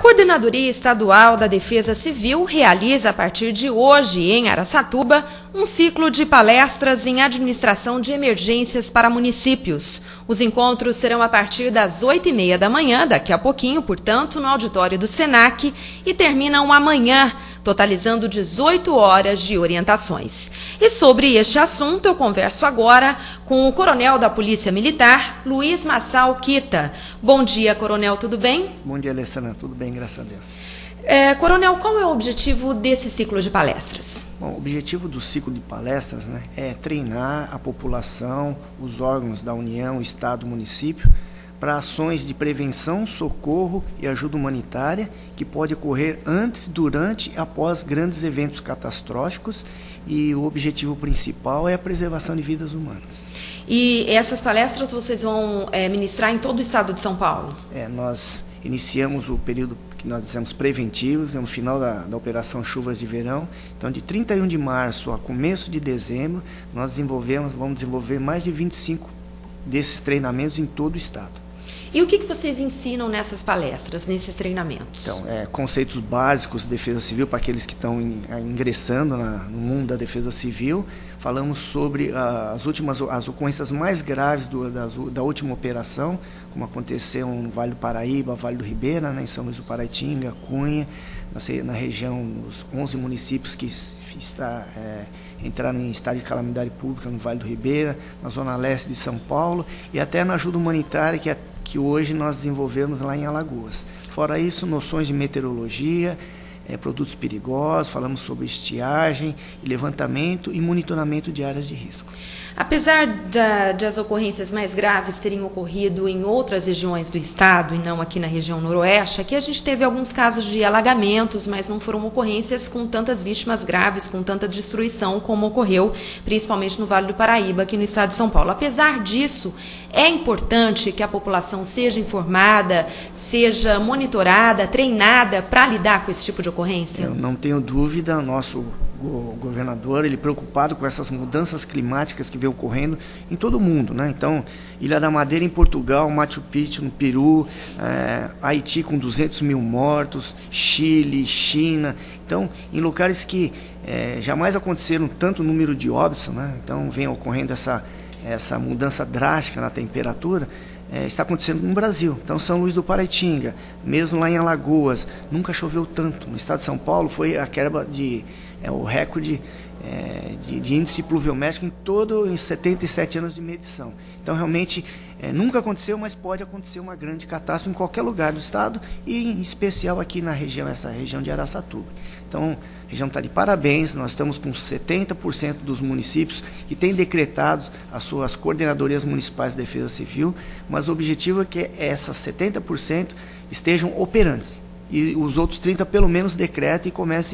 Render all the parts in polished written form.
Coordenadoria Estadual da Defesa Civil realiza a partir de hoje, em Araçatuba, um ciclo de palestras em administração de emergências para municípios. Os encontros serão a partir das 8h30 da manhã, daqui a pouquinho, portanto, no auditório do SENAC, e terminam amanhã, totalizando 18 horas de orientações. E sobre este assunto eu converso agora com o coronel da Polícia Militar, Luiz Massal Kita. Bom dia, coronel, tudo bem? Bom dia, Alessandra, tudo bem, graças a Deus. Coronel, qual é o objetivo desse ciclo de palestras? Bom, o objetivo do ciclo de palestras, é treinar a população, os órgãos da União, Estado, município, para ações de prevenção, socorro e ajuda humanitária que pode ocorrer antes, durante e após grandes eventos catastróficos, e o objetivo principal é a preservação de vidas humanas. E essas palestras vocês vão ministrar em todo o estado de São Paulo? Nós iniciamos o período que nós dizemos preventivos, no final da Operação Chuvas de Verão. Então, de 31 de março a começo de dezembro, nós vamos desenvolver mais de 25 desses treinamentos em todo o estado. E o que vocês ensinam nessas palestras, nesses treinamentos? Então, conceitos básicos de defesa civil para aqueles que estão ingressando no mundo da defesa civil. Falamos sobre as ocorrências mais graves da última operação, como aconteceu no Vale do Paraíba, Vale do Ribeira, em São Luís do Paraitinga, Cunha, na região, os 11 municípios que entraram em estado de calamidade pública no Vale do Ribeira, na zona leste de São Paulo, e até na ajuda humanitária que hoje nós desenvolvemos lá em Alagoas. Fora isso, noções de meteorologia, produtos perigosos, falamos sobre estiagem, levantamento e monitoramento de áreas de risco. Apesar das ocorrências mais graves terem ocorrido em outras regiões do estado e não aqui na região noroeste, aqui a gente teve alguns casos de alagamentos, mas não foram ocorrências com tantas vítimas graves, com tanta destruição como ocorreu principalmente no Vale do Paraíba, aqui no estado de São Paulo. Apesar disso, é importante que a população seja informada, seja monitorada, treinada para lidar com esse tipo de ocorrência? Eu não tenho dúvida, o governador, ele preocupado com essas mudanças climáticas que vem ocorrendo em todo o mundo, Então, Ilha da Madeira em Portugal, Machu Picchu no Peru, Haiti com 200 mil mortos, Chile, China. Então, em locais que jamais aconteceram tanto número de óbitos, Então, vem ocorrendo essa mudança drástica na temperatura. Está acontecendo no Brasil. Então, São Luís do Paraitinga, mesmo lá em Alagoas, nunca choveu tanto. No estado de São Paulo foi a quebra o recorde de índice pluviométrico em 77 anos de medição. Então, realmente, nunca aconteceu, mas pode acontecer uma grande catástrofe em qualquer lugar do estado e, em especial, aqui na região, essa região de Araçatuba. Então, a região está de parabéns, nós estamos com 70% dos municípios que têm decretado as suas coordenadorias municipais de defesa civil, mas o objetivo é que essas 70% estejam operantes e os outros 30% pelo menos decretem e comecem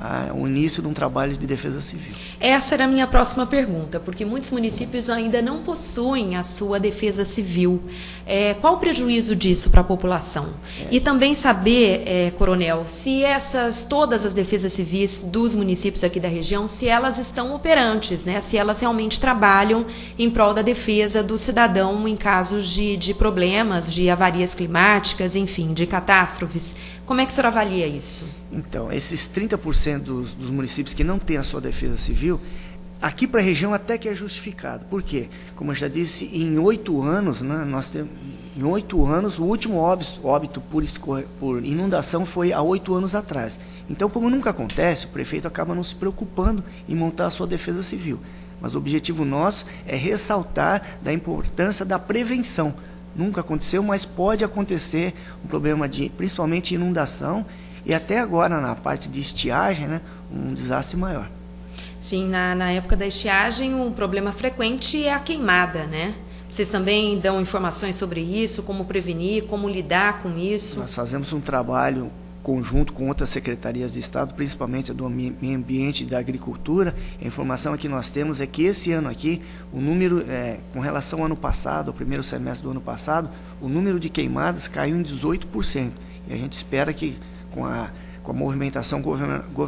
o início de um trabalho de defesa civil. Essa era a minha próxima pergunta, porque muitos municípios ainda não possuem a sua defesa civil. Qual o prejuízo disso para a população? E também saber, coronel, se todas as defesas civis dos municípios aqui da região, se elas estão operantes, se elas realmente trabalham em prol da defesa do cidadão em casos de problemas, de avarias climáticas, enfim, de catástrofes. Como é que o senhor avalia isso? Então, esses 30% dos municípios que não têm a sua defesa civil, aqui para a região até que é justificado. Por quê? Como eu já disse, em 8 anos, nós temos, em 8 anos, o último óbito por inundação foi há 8 anos atrás. Então, como nunca acontece, o prefeito acaba não se preocupando em montar a sua defesa civil. Mas o objetivo nosso é ressaltar da importância da prevenção. Nunca aconteceu, mas pode acontecer um problema principalmente inundação e até agora na parte de estiagem, um desastre maior. Sim, na época da estiagem, um problema frequente é a queimada, Vocês também dão informações sobre isso, como prevenir, como lidar com isso? Nós fazemos um trabalho conjunto com outras secretarias de Estado, principalmente a do Meio Ambiente e da Agricultura. A informação que nós temos é que esse ano aqui, o número, com relação ao ano passado, ao primeiro semestre do ano passado, o número de queimadas caiu em 18%. E a gente espera que com a movimentação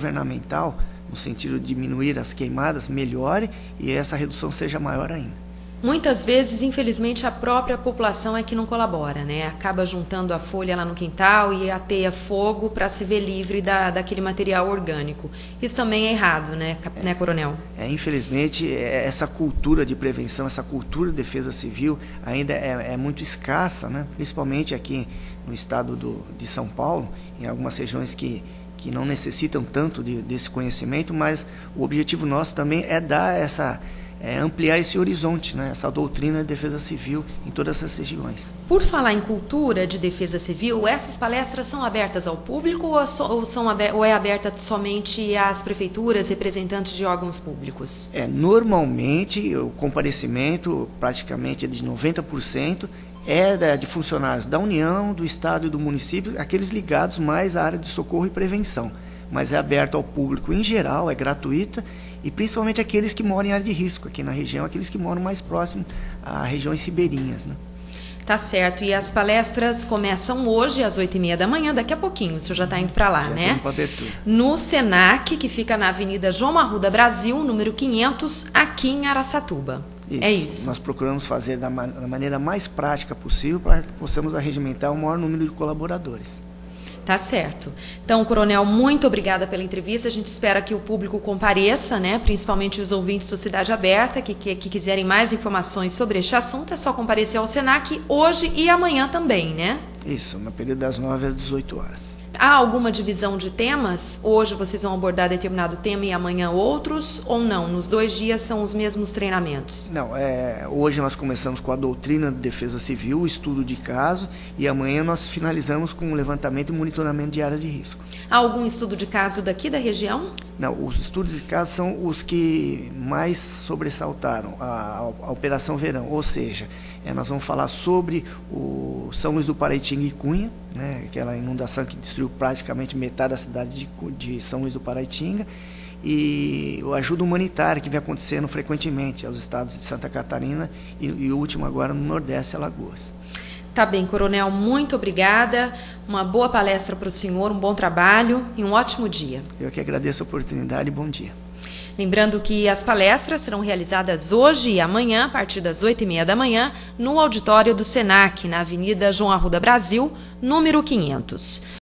governamental, no sentido de diminuir as queimadas, melhore e essa redução seja maior ainda. Muitas vezes, infelizmente, a própria população é que não colabora, né? Acaba juntando a folha lá no quintal e ateia fogo para se ver livre daquele material orgânico. Isso também é errado, né, Coronel? Infelizmente, essa cultura de prevenção, essa cultura de defesa civil ainda é muito escassa, né? Principalmente aqui no estado de São Paulo, em algumas regiões que não necessitam tanto desse conhecimento, mas o objetivo nosso também é dar ampliar esse horizonte, né? Essa doutrina de defesa civil em todas essas regiões. Por falar em cultura de defesa civil, essas palestras são abertas ao público ou é aberta somente às prefeituras, representantes de órgãos públicos? Normalmente, o comparecimento praticamente é de 90%, é de funcionários da União, do Estado e do município, aqueles ligados mais à área de socorro e prevenção. Mas é aberto ao público em geral, é gratuita, e principalmente aqueles que moram em área de risco aqui na região, aqueles que moram mais próximo a regiões ribeirinhas, né? Tá certo. E as palestras começam hoje às 8h30 da manhã, daqui a pouquinho, o senhor já está indo para lá, já né? Para abertura. No SENAC, que fica na Avenida João Arruda Brasil, número 500, aqui em Araçatuba. Isso. É isso. Nós procuramos fazer da maneira mais prática possível para que possamos arregimentar o maior número de colaboradores. Tá certo. Então, Coronel, muito obrigada pela entrevista. A gente espera que o público compareça, né? Principalmente os ouvintes do Cidade Aberta, que quiserem mais informações sobre este assunto, é só comparecer ao SENAC hoje e amanhã também, né? Isso, no período das 9 às 18 horas. Há alguma divisão de temas? Hoje vocês vão abordar determinado tema e amanhã outros? Ou não? Nos 2 dias são os mesmos treinamentos? Não, hoje nós começamos com a doutrina de defesa civil, o estudo de caso, e amanhã nós finalizamos com o levantamento e monitoramento de áreas de risco. Há algum estudo de caso daqui da região? Não, os estudos de caso são os que mais sobressaltaram a Operação Verão, ou seja, nós vamos falar sobre o São Luís do Paraitinga e Cunha, né, aquela inundação que destruiu praticamente metade da cidade de São Luís do Paraitinga, e a ajuda humanitária que vem acontecendo frequentemente aos estados de Santa Catarina e o último agora no Nordeste, Alagoas. Tá bem, Coronel, muito obrigada. Uma boa palestra para o senhor, um bom trabalho e um ótimo dia. Eu que agradeço a oportunidade e bom dia. Lembrando que as palestras serão realizadas hoje e amanhã, a partir das 8h30 da manhã, no auditório do SENAC, na Avenida João Arruda Brasil, número 500.